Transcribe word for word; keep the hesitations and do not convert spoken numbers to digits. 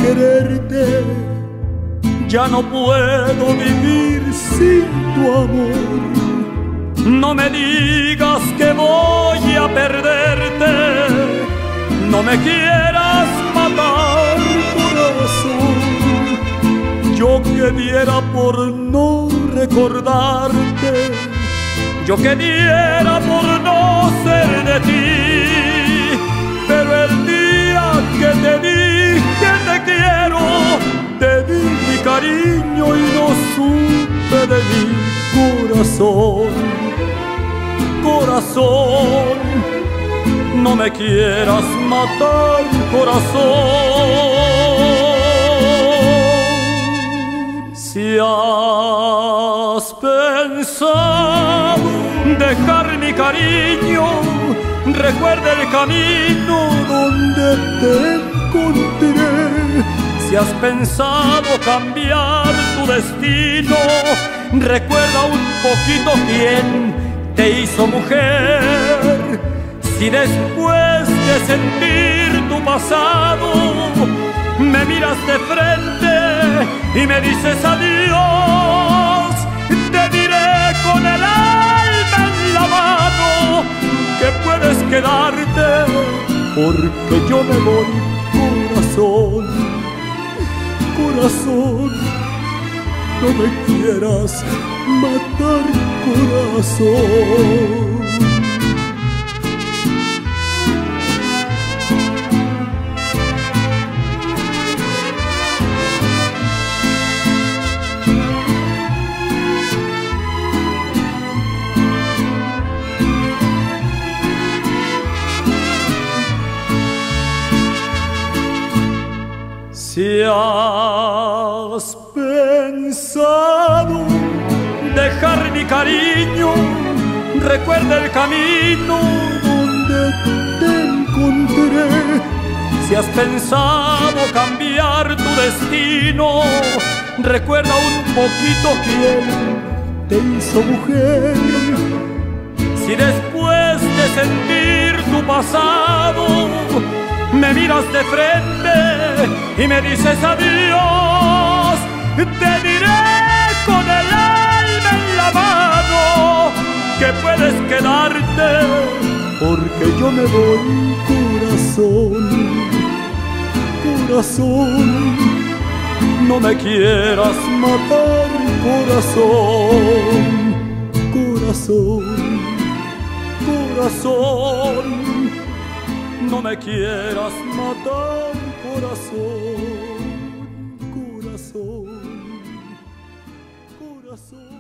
quererte, ya no puedo vivir sin tu amor. No me digas que voy a perderte, no me quieras matar, corazón. Yo que diera por no recordarte, yo que diera por no ser de ti. Pero el día que te dije te quiero, te di mi cariño y no supe de mi corazón. Corazón, no me quieras matar, corazón. Si has pensado dejar mi cariño, recuerda el camino donde te encontré. Si has pensado cambiar tu destino, recuerda un poquito quién te hizo mujer. Si después de sentir tu pasado me miras de frente y me dices adiós, te diré con el alma en la mano que puedes quedarte, porque yo me voy, corazón. Corazón, no me quieras matar, corazón. Si has pensado dejar mi cariño, recuerda el camino donde te encontré. Si has pensado cambiar tu destino, recuerda un poquito quién te hizo mujer. Si después de sentir tu pasado me miras de frente y me dices adiós, te diré con el alma en la mano que puedes quedarte, porque yo me voy, corazón. Corazón, no me quieras matar, corazón. Corazón, corazón, no me quieras matar, corazón, corazón, corazón.